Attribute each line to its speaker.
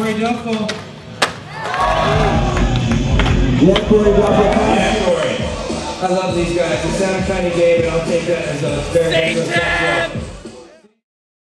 Speaker 1: Corey Duffel.
Speaker 2: Yeah, Corey Duffel.
Speaker 3: Yeah, Corey. I love these guys. It sounded kind of gay, but I'll take that as a very